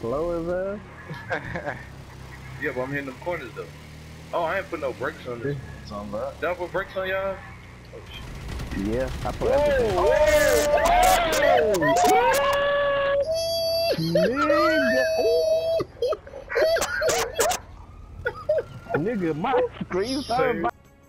slow as hell. Yeah, but I'm hitting them corners though. Oh, I ain't put no brakes on this. It's on that. Did I put brakes on y'all? Oh shit. Yeah, I put Whoa! Nigga, nigga, my screen started.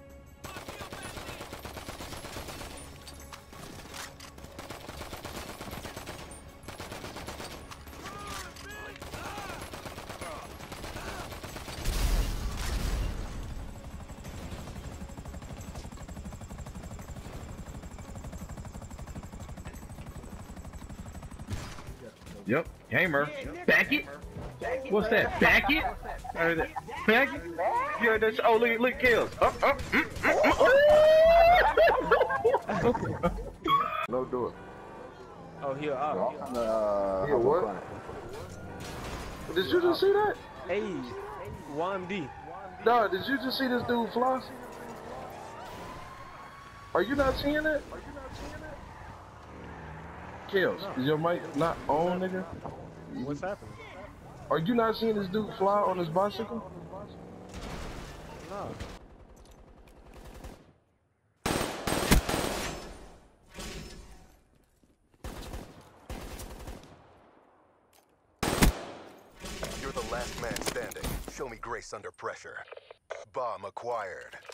Yep, hammer. Back it. What's that? Back it? Back it? Yeah, that's. Oh, look, kills. Up. No, do it. Oh, here, up. Here, what? Did you just see that? Hey, 1D. Nah, did you just see this dude fly? Are you not seeing it? Kills. Is your mic not on, nigga? What's happening? Are you not seeing this dude fly on his bicycle? No. You're the last man standing. Show me grace under pressure. Bomb acquired.